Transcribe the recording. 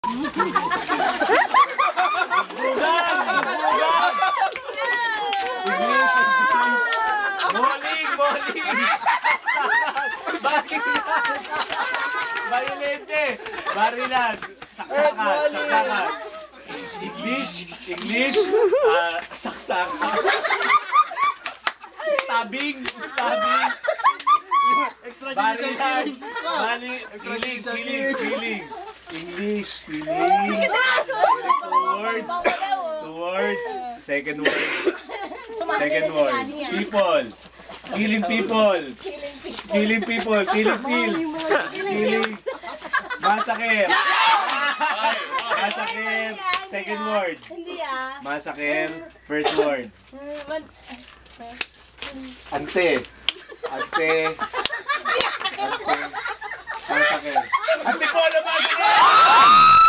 Bugan! Bugan! English! Bowling! Bowling! Barilan! Barilente! Barilan! Saksakan! Saksakan! English! English! Saksakan! Stabbing! Stabbing! Barilan! Feeling! Feeling! Feeling! English! Feeling! Two words! Second word! Second word! People! Killing people! Killing people! Killing kills! Killing! Massacre! Massacre! Second word! Massacre! First word! Ante! Ante! Massacre! Ante-polo Massacre!